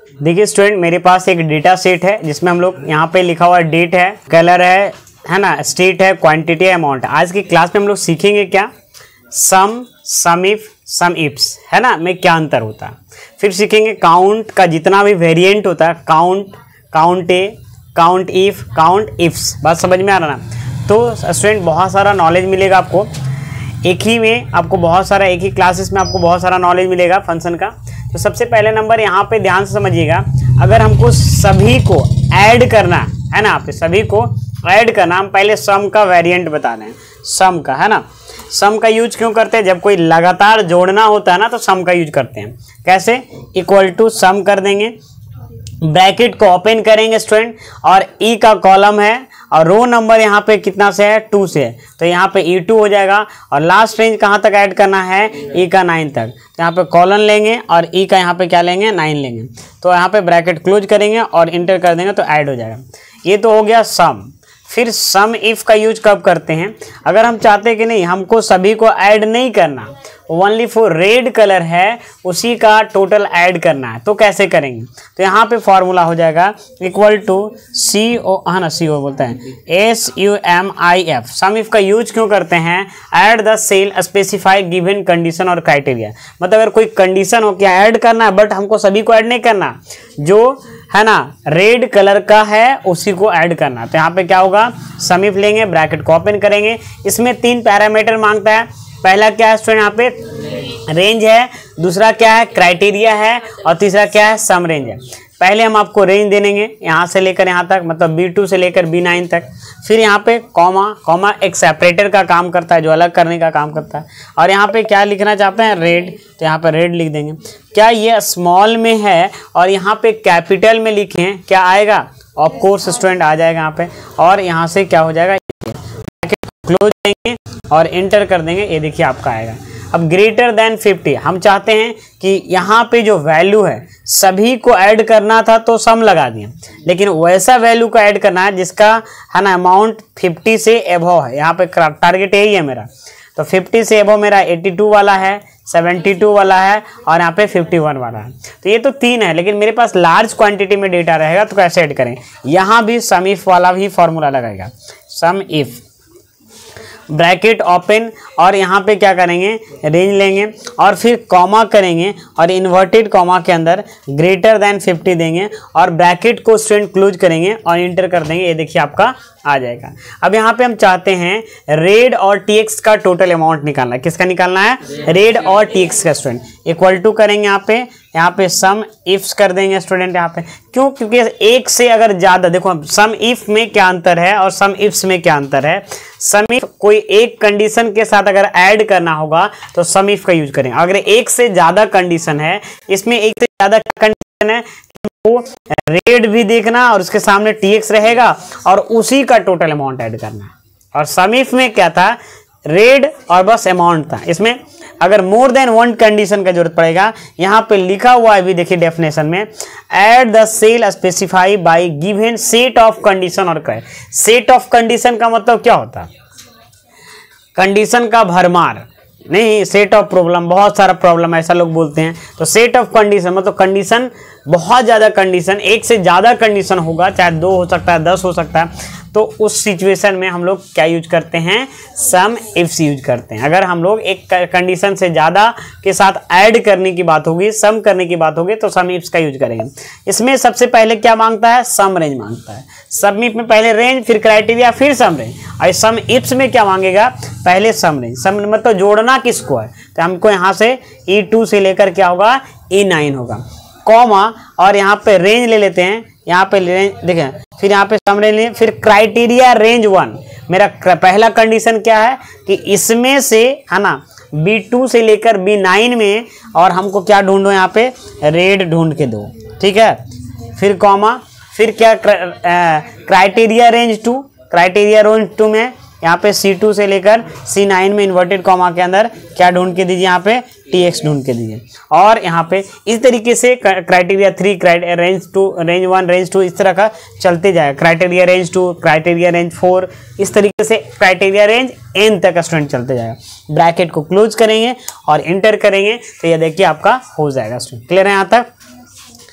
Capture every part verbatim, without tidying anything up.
देखिए स्टूडेंट, मेरे पास एक डेटा सेट है जिसमें हम लोग यहाँ पे लिखा हुआ डेट है, कलर है है ना, स्टेट है, क्वांटिटी है, अमाउंट। आज की क्लास में हम लोग सीखेंगे क्या, सम, सम इफ, सम इफ्स, है ना, में क्या अंतर होता है। फिर सीखेंगे काउंट का जितना भी वेरिएंट होता है, count, count A, count if, count ifs. बात समझ में आ रहा ना। तो स्टूडेंट बहुत सारा नॉलेज मिलेगा आपको एक ही में, आपको बहुत सारा एक ही क्लासेस में आपको बहुत सारा नॉलेज मिलेगा फंक्शन का। तो सबसे पहले नंबर यहाँ पे ध्यान से समझिएगा, अगर हमको सभी को ऐड करना है ना, आप सभी को ऐड करना, हम पहले सम का वेरिएंट बता रहे हैं, सम का, है ना। सम का यूज क्यों करते हैं, जब कोई लगातार जोड़ना होता है ना तो सम का यूज करते हैं। कैसे, इक्वल टू सम कर देंगे, ब्रैकेट को ओपन करेंगे स्टूडेंट, और ई का कॉलम है और रो नंबर यहाँ पे कितना से है, टू से है, तो यहाँ पे ई टू हो जाएगा। और लास्ट रेंज कहाँ तक ऐड करना है, ई का नाइन तक, तो यहाँ पे कॉलन लेंगे और ई का यहाँ पे क्या लेंगे, नाइन लेंगे। तो यहाँ पे ब्रैकेट क्लोज करेंगे और इंटर कर देंगे तो ऐड हो जाएगा। ये तो हो गया सम। फिर सम इफ का यूज कब करते हैं, अगर हम चाहते हैं कि नहीं हमको सभी को ऐड नहीं करना, ओनली फॉर रेड कलर है उसी का टोटल ऐड करना है, तो कैसे करेंगे। तो यहाँ पे फॉर्मूला हो जाएगा इक्वल टू सी ओ, हाँ ना, सी ओ बोलते हैं, S U M I F. Sum if का यूज क्यों करते हैं, add the cell specify given condition और क्राइटेरिया। मतलब अगर कोई कंडीशन हो क्या ऐड करना है, बट हमको सभी को ऐड नहीं करना, जो है ना रेड कलर का है उसी को ऐड करना। तो यहाँ पे क्या होगा, सम इफ लेंगे, ब्रैकेट को ओपन करेंगे। इसमें तीन पैरामीटर मांगता है। पहला क्या है स्टूडेंट, यहाँ पे रेंज है, दूसरा क्या है क्राइटेरिया है, और तीसरा क्या है सम रेंज है। पहले हम आपको रेंज दे देंगे यहाँ से लेकर यहाँ तक, मतलब बी टू से लेकर बी नाइन तक। फिर यहाँ पे कॉमा, कॉमा एक सेपरेटर का काम करता है, जो अलग करने का काम करता है। और यहाँ पे क्या लिखना चाहते हैं, रेड, तो यहाँ पे रेड लिख देंगे। क्या ये स्मॉल में है और यहाँ पे कैपिटल में लिखें, क्या आएगा, ऑफ कोर्स स्टूडेंट आ जाएगा यहाँ पे। और यहाँ से क्या हो जाएगा, क्लोज देंगे और इंटर कर देंगे, ये देखिए आपका आएगा। अब ग्रेटर देन फिफ्टी, हम चाहते हैं कि यहाँ पे जो वैल्यू है सभी को ऐड करना था तो सम लगा दिए, लेकिन वैसा वैल्यू को ऐड करना है जिसका है ना अमाउंट फिफ्टी से एबव है। यहाँ पे टारगेट यही है मेरा, तो फिफ्टी से एबव मेरा एटी टू वाला है, सेवेंटी टू वाला है और यहाँ पे फिफ्टी वन वाला है। तो ये तो तीन है, लेकिन मेरे पास लार्ज क्वांटिटी में डेटा रहेगा तो कैसे ऐड करें, यहाँ भी सम इफ वाला भी फॉर्मूला लगाएगा। सम इफ ब्रैकेट ओपन और यहाँ पे क्या करेंगे, रेंज लेंगे और फिर कॉमा करेंगे और इन्वर्टेड कॉमा के अंदर ग्रेटर देन फिफ्टी देंगे और ब्रैकेट को स्टूडेंट क्लोज करेंगे और इंटर कर देंगे। ये देखिए आपका आ जाएगा। अब यहाँ पे हम चाहते हैं रेड और टीएक्स का टोटल अमाउंट निकालना है। किसका निकालना है, रेड और टीएक्स का स्टूडेंट। इक्वल टू करेंगे यहाँ पे, यहाँ पे सम इफ्स कर देंगे स्टूडेंट। यहाँ पे क्यों, क्योंकि एक से अगर ज्यादा, देखो सम इफ में क्या अंतर है और सम इफ्स में क्या अंतर है। सम इफ कोई एक कंडीशन के साथ अगर ऐड करना होगा तो सम इफ का यूज करेंगे। अगर एक से ज्यादा कंडीशन है, इसमें एक से ज्यादा कंडीशन है, वो रेड भी देखना और उसके सामने टीएक्स रहेगा और उसी का टोटल अमाउंट ऐड करना। और सम इफ में क्या था, रेड और बस अमाउंट था। इसमें अगर मोर देन वन कंडीशन का जरूरत पड़ेगा, यहाँ पे लिखा हुआ है भी देखिए डेफिनेशन में, add the cell specify by given set of condition और क्राइटेरिया। सेट ऑफ कंडीशन का मतलब क्या होता है, कंडीशन का भरमार नहीं, सेट ऑफ प्रॉब्लम, बहुत सारा प्रॉब्लम ऐसा लोग बोलते हैं। तो सेट ऑफ कंडीशन मतलब कंडीशन, बहुत ज्यादा कंडीशन, एक से ज्यादा कंडीशन होगा, चाहे दो हो सकता है, दस हो सकता है, तो उस सिचुएशन में हम लोग क्या यूज करते हैं, सम इफ्स यूज करते हैं। अगर हम लोग एक कंडीशन से ज्यादा के साथ ऐड करने की बात होगी, सम करने की बात होगी, तो सम इफ्स का यूज करेंगे। इसमें सबसे पहले क्या मांगता है, सम रेंज मांगता है। सम इफ में पहले रेंज, फिर क्राइटेरिया, फिर सम रेंज। और सम इफ्स में क्या मांगेगा, पहले सम रेंज। सम मतलब जोड़ना किसको है, तो हमको यहाँ से ई टू से लेकर क्या होगा, ई नाइन होगा, कॉमा और यहाँ पे रेंज ले लेते हैं। यहाँ पे रेंज देखें, फिर यहाँ पे सम रेंज लें, फिर क्राइटेरिया रेंज वन। मेरा पहला कंडीशन क्या है कि इसमें से है ना बी टू से लेकर बी नाइन में, और हमको क्या ढूंढो, यहाँ पे रेड ढूंढ के दो, ठीक है। फिर कॉमा, फिर क्या criteria range two, criteria range two में यहाँ पे सी टू से लेकर सी नाइन में इन्वर्टेड कॉमा के अंदर क्या ढूंढ के दीजिए, यहाँ पे टीएक्स ढूंढ के दीजिए। और यहाँ पे इस तरीके से criteria three, range two, range one, range two, इस तरह का चलते जाएगा। Criteria range two, criteria range four, इस तरीके से क्राइटेरिया रेंज एन तक स्टूडेंट चलते जाएगा। ब्रैकेट को क्लोज करेंगे और इंटर करेंगे तो ये देखिए आपका हो जाएगा स्टूडेंट। क्लियर है यहाँ तक।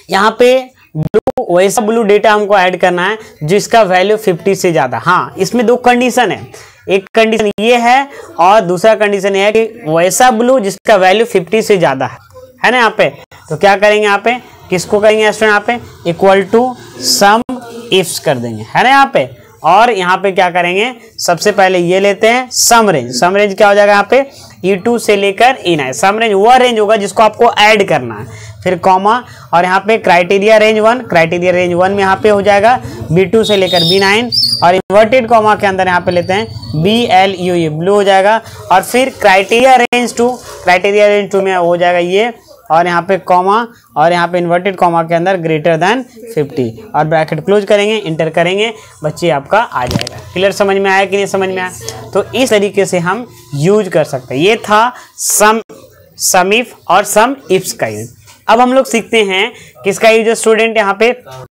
यहाँ पे ब्लू, वैसा ब्लू डेटा हमको ऐड करना है जिसका वैल्यू फिफ्टी से ज्यादा। हाँ, इसमें दो कंडीशन है, एक कंडीशन ये है और दूसरा कंडीशन ये है कि वैसा ब्लू जिसका वैल्यू फिफ्टी से ज्यादा है, है ना। यहाँ पे तो क्या करेंगे, यहाँ पे किसको करेंगे स्टूडेंट, यहाँ पे इक्वल टू सम इफ्स कर देंगे, है ना यहाँ पे। और यहाँ पे क्या करेंगे, सबसे पहले ये लेते हैं सम रेंज। सम रेंज क्या हो जाएगा यहाँ पे, ई टू से लेकर ई नाइन। सम रेंज वह रेंज होगा जिसको आपको ऐड करना है, फिर कॉमा और यहाँ पे criteria range one. Criteria range one में यहाँ पे हो जाएगा बी टू से लेकर बी नाइन और इन्वर्टेड कॉमा के अंदर यहाँ पे लेते हैं बी एल यू, ये ब्लू हो जाएगा। और फिर criteria range two, criteria range two में हो जाएगा ये, और यहाँ पे कॉमा और यहाँ पे इन्वर्टेड कॉमा के अंदर ग्रेटर देन फिफ्टी और ब्रैकेट क्लोज करेंगे, इंटर करेंगे, बच्चे आपका आ जाएगा। क्लियर, समझ में आया कि नहीं समझ में आया? तो इस तरीके से हम यूज कर सकते हैं। ये था सम, सम इफ और सम इफ्स का यूज। अब हम लोग सीखते हैं किसका यूज स्टूडेंट, यहाँ पे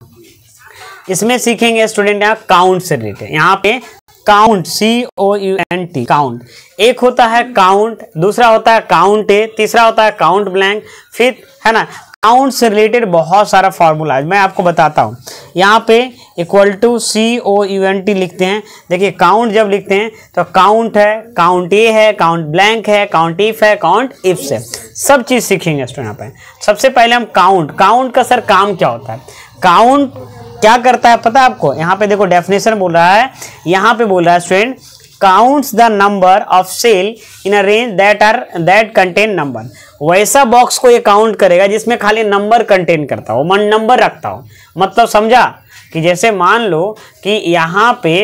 इसमें सीखेंगे स्टूडेंट यहाँ काउंट से रिलेटेड। यहाँ पे count, C O U N T, count. एक होता है काउंट, दूसरा होता है काउंट ए, तीसरा होता है काउंट ब्लैंक, फिर है ना काउंट से रिलेटेड बहुत सारा फॉर्मूला मैं आपको बताता हूँ। यहाँ पे equal to C O U N T लिखते हैं। देखिए काउंट जब लिखते हैं तो काउंट है, काउंट ए है, काउंट ब्लैंक है, काउंट इफ है, काउंट इफ्स है, सब चीज सीखेंगे स्टूडेंट। यहाँ पे सबसे पहले हम काउंट, काउंट का सर काम क्या होता है, काउंट क्या करता है पता है आपको? यहाँ पे देखो डेफिनेशन बोल रहा है, यहाँ पे बोल रहा है student counts the number of cell in a range that are that contain number. वैसा बॉक्स को ये काउंट करेगा जिसमें खाली नंबर कंटेन करता हो, मन नंबर रखता हो। मतलब समझा कि जैसे मान लो कि यहाँ पे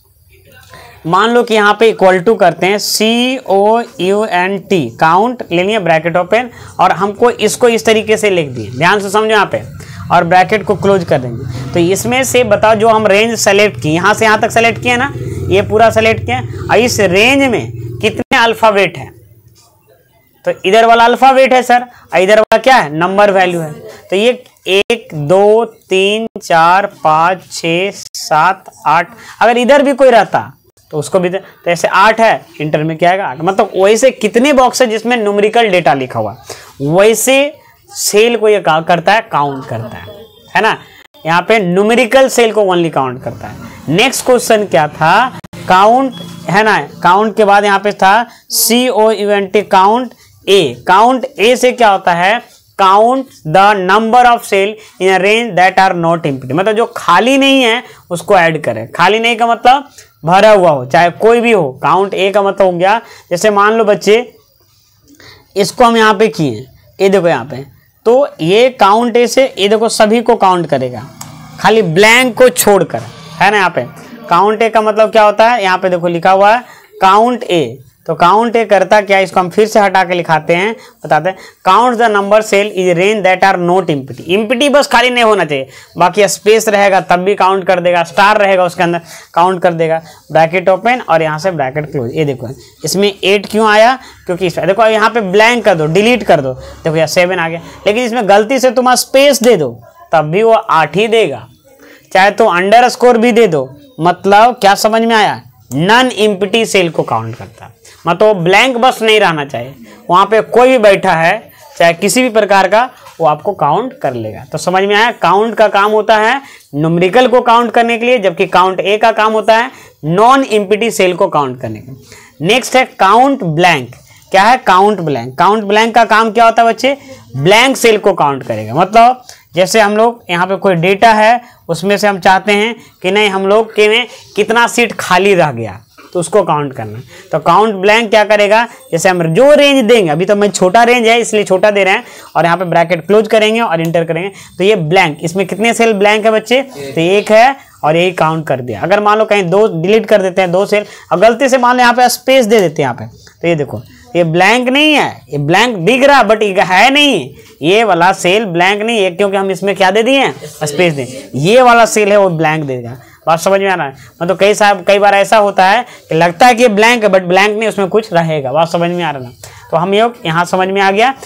मान लो कि यहाँ पे इक्वल टू करते हैं C O U N T, count ले लिया ब्रैकेट ओपन, और हमको इसको इस तरीके से लिख दिए, ध्यान से समझो यहाँ पे, और ब्रैकेट को क्लोज कर देंगे। तो इसमें से बताओ जो हम रेंज सेलेक्ट की, यहाँ से यहाँ तक सेलेक्ट किया ना, ये पूरा सेलेक्ट किया, और इस रेंज में कितने अल्फाबेट है, तो इधर वाला अल्फाबेट है सर, और इधर वाला क्या है, नंबर वैल्यू है। तो ये एक दो तीन चार पाँच छः सात आठ, अगर इधर भी कोई रहता तो उसको भी, तो ऐसे आठ है, इंटर में क्या आएगा आठ। मतलब वैसे कितने बॉक्स है जिसमें न्यूमेरिकल डेटा लिखा हुआ, वैसे सेल को ये करता है, काउंट करता है, है ना। यहाँ पे न्यूमेरिकल सेल को ओनली काउंट करता है। नेक्स्ट क्वेश्चन क्या था, काउंट, है ना, काउंट के बाद यहाँ पे था C O U N T, count A. Count A से क्या होता है, count the number of cell in a range that are not empty, मतलब जो खाली नहीं है उसको ऐड करें। खाली नहीं का मतलब भरा हुआ हो, चाहे कोई भी हो। काउंट ए का मतलब हो गया, जैसे मान लो बच्चे इसको हम यहाँ पे किए, ये देखो यहाँ पे, तो ये काउंट ए से ये देखो सभी को काउंट करेगा, खाली ब्लैंक को छोड़कर, है ना। यहाँ पे काउंट ए का मतलब क्या होता है, यहाँ पे देखो लिखा हुआ है काउंट ए। तो काउंट ए करता क्या, इसको हम फिर से हटा के लिखाते हैं, बताते हैं। Count the number cell is range that are not empty. Empty बस खाली नहीं होना चाहिए, बाकी स्पेस रहेगा तब भी काउंट कर देगा, स्टार रहेगा उसके अंदर काउंट कर देगा। ब्रैकेट ओपन और यहाँ से ब्रैकेट क्लोज। ये देखो इसमें एट क्यों आया, क्योंकि इस देखो यहाँ पे ब्लैंक कर दो, डिलीट कर दो, देखो यहाँ सेवन आ गया। लेकिन इसमें गलती से तुम स्पेस दे दो तब भी वो आठ ही देगा, चाहे तो अंडर स्कोर भी दे दो। मतलब क्या समझ में आया, नॉन इम्पिटी सेल को काउंट करता है। मतलब ब्लैंक बस नहीं रहना चाहिए, वहां पे कोई भी बैठा है चाहे किसी भी प्रकार का, वो आपको काउंट कर लेगा। तो समझ में आया, काउंट का काम होता है न्यूमेरिकल को काउंट करने के लिए, जबकि काउंट ए का काम होता है नॉन इम्पिटी सेल को काउंट करने के लिए। नेक्स्ट है काउंट ब्लैंक। क्या है, काउंट ब्लैंक। काउंट ब्लैंक का काम क्या होता है बच्चे, ब्लैंक सेल को काउंट करेगा। मतलब जैसे हम लोग यहाँ पे कोई डेटा है, उसमें से हम चाहते हैं कि नहीं हम लोग के में कितना सीट खाली रह गया, तो उसको काउंट करना है। तो काउंट ब्लैंक क्या करेगा, जैसे हम जो रेंज देंगे, अभी तो मैं छोटा रेंज है इसलिए छोटा दे रहे हैं, और यहाँ पे ब्रैकेट क्लोज करेंगे और इंटर करेंगे। तो ये ब्लैंक, इसमें कितने सेल ब्लैंक है बच्चे, तो एक है, और यही काउंट कर दिया। अगर मान लो कहीं दो डिलीट कर देते हैं, दो सेल, और गलती से मान लो यहाँ पे स्पेस दे देते हैं यहाँ पे, तो ये देखो ये ब्लैंक नहीं है, ये ब्लैंक दिख रहा बट ये है नहीं, ये वाला सेल ब्लैंक नहीं है, क्योंकि हम इसमें क्या दे दिए हैं, स्पेस दें। ये वाला सेल है वो ब्लैंक देगा। बात समझ में आ रहा है। मतलब कई साहब कई बार ऐसा होता है कि लगता है कि ये ब्लैंक है बट ब्लैंक नहीं, उसमें कुछ रहेगा। बात समझ में आ रहा है। तो हम ये यहाँ समझ में आ गया,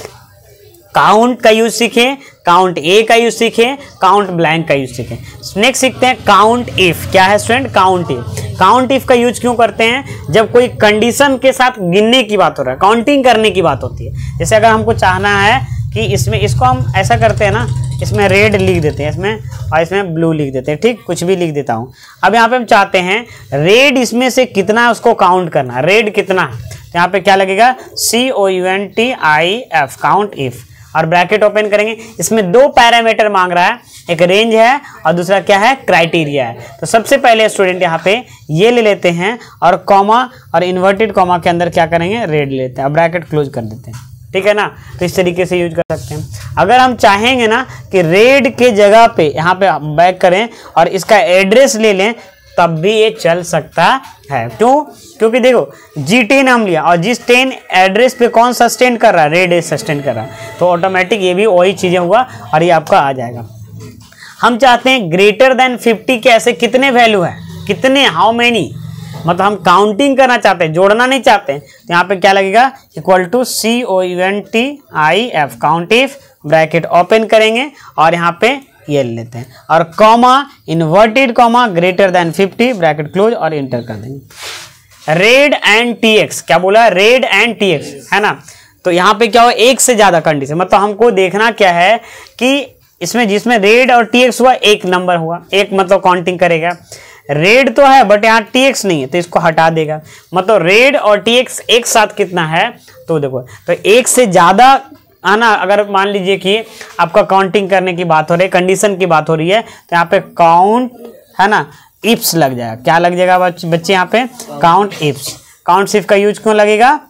काउंट का यूज सीखे, काउंट ए का यूज सीखे, काउंट ब्लैंक का यूज सीखे। नेक्स्ट सीखते हैं काउंट इफ। क्या है student, count if. Count if का यूज क्यों करते हैं, जब कोई कंडीशन के साथ गिनने की बात हो रहा है, काउंटिंग करने की बात होती है। जैसे अगर हमको चाहना है कि इसमें, इसको हम ऐसा करते हैं ना इसमें रेड लिख देते हैं इसमें, और इसमें ब्लू लिख देते हैं, ठीक, कुछ भी लिख देता हूँ। अब यहाँ पे हम चाहते हैं रेड इसमें से कितना है उसको काउंट करना, रेड कितना है, तो यहाँ पे क्या लगेगा, C O U N T I F, count if, और ब्रैकेट ओपन करेंगे। इसमें दो पैरामीटर मांग रहा है, एक रेंज है और दूसरा क्या है, क्राइटेरिया है। तो सबसे पहले स्टूडेंट यहाँ पे ये ले लेते हैं और कॉमा और इन्वर्टेड कॉमा के अंदर क्या करेंगे, रेड लेते हैं, अब ब्रैकेट क्लोज कर देते हैं, ठीक है ना। तो इस तरीके से यूज कर सकते हैं। अगर हम चाहेंगे ना कि रेड के जगह पे यहाँ पे बैक करें और इसका एड्रेस ले लें, तब भी ये चल सकता है। क्यों, क्योंकि देखो जी टेन हम लिया और जिस टेन एड्रेस पे कौन सस्टेन कर रहा है, रेड सस्टेन कर रहा है, तो ऑटोमेटिक ये भी वही चीजें होगा और ये आपका आ जाएगा। हम चाहते हैं ग्रेटर देन फिफ्टी के ऐसे कितने वैल्यू है, कितने, हाउ मेनी, मतलब हम काउंटिंग करना चाहते हैं, जोड़ना नहीं चाहते हैं, तो यहाँ पे क्या लगेगा, equal to C O U N T I F, count if, bracket open करेंगे और यहाँ पे ये लेते हैं और comma, inverted comma, greater than fifty, bracket close और इंटर कर देंगे। रेड एंड टी एक्स, क्या बोला, रेड एंड टी एक्स, है ना। तो यहाँ पे क्या हुआ, एक से ज्यादा कंडीशन, मतलब हमको देखना क्या है कि इसमें जिसमें रेड और टी एक्स हुआ एक नंबर हुआ, एक मतलब काउंटिंग करेगा। रेड तो है बट यहाँ टी एक्स नहीं है तो इसको हटा देगा, मतलब रेड और टी एक्स एक साथ कितना है, तो देखो, तो एक से ज्यादा है ना। अगर मान लीजिए कि आपका काउंटिंग करने की बात हो रही है, कंडीशन की बात हो रही है, तो यहाँ पे काउंट है ना इफ्स लग जाएगा, क्या लग जाएगा बच्चे यहाँ पे, काउंट इफ्स। काउंट इफ का यूज क्यों लगेगा,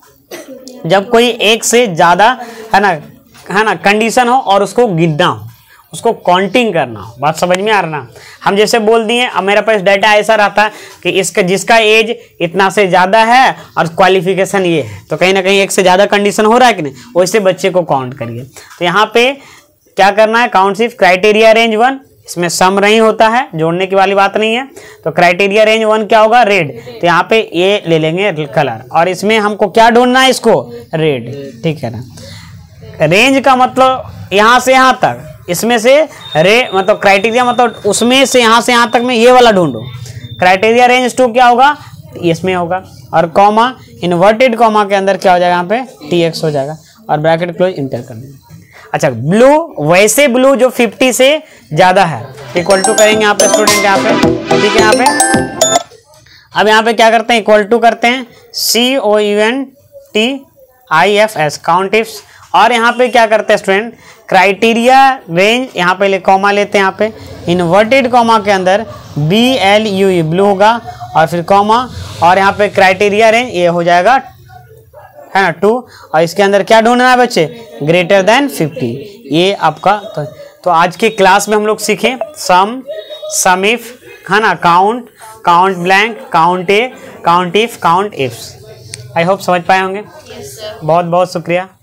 जब कोई एक से ज्यादा है ना है ना कंडीशन हो और उसको गिनना हो, उसको काउंटिंग करना हो, बात समझ में आ रहा ना। हम जैसे बोल दिए, अब मेरे पास डाटा ऐसा रहता है कि इसका जिसका एज इतना से ज्यादा है और क्वालिफिकेशन ये है, तो कहीं ना कहीं एक से ज्यादा कंडीशन हो रहा है कि नहीं, वैसे बच्चे को काउंट करिए। तो यहाँ पे क्या करना है, काउंट सिर्फ क्राइटेरिया रेंज वन, इसमें सम नहीं होता है, जोड़ने की वाली बात नहीं है। तो क्राइटेरिया रेंज वन क्या होगा, रेड, तो यहाँ पे ये ले लेंगे कलर, और इसमें हमको क्या ढूंढना है, इसको रेड, ठीक है ना। रेंज का मतलब यहाँ से यहाँ तक, इसमें से रे मतलब क्राइटेरिया मतलब उसमें से यहाँ से यहाँ तक में ये वाला ढूंढो। क्राइटेरिया रेंज टू क्या होगा, इसमें होगा, और कॉमा, इन्वर्टेड कॉमा के अंदर क्या हो जाएगा, यहाँ पे टी एक्स हो जाएगा और ब्रैकेट क्लोज, इंटर कर देंगे। अच्छा, ब्लू, वैसे ब्लू जो फिफ्टी से ज्यादा है, इक्वल टू करेंगे यहाँ पे स्टूडेंट, यहाँ पे ठीक है। यहाँ पे अब यहाँ पे क्या करते हैं, इक्वल टू करते हैं C O U N T I F S, count ifs, और यहाँ पे क्या करते हैं स्टूडेंट, क्राइटेरिया रेंज, यहाँ पे ले कॉमा लेते हैं, यहाँ पे इन्वर्टेड कॉमा के अंदर B L U E, blue होगा, और फिर कॉमा, और यहाँ पे क्राइटेरिया रेंज ये हो जाएगा है ना टू, और इसके अंदर क्या ढूंढना है बच्चे, ग्रेटर देन फिफ्टी, ये आपका। तो, तो आज के क्लास में हम लोग सीखे सम, सम इफ, है ना, count, count blank, count A, count if, count ifs. I hope समझ पाए होंगे। yes, बहुत बहुत शुक्रिया।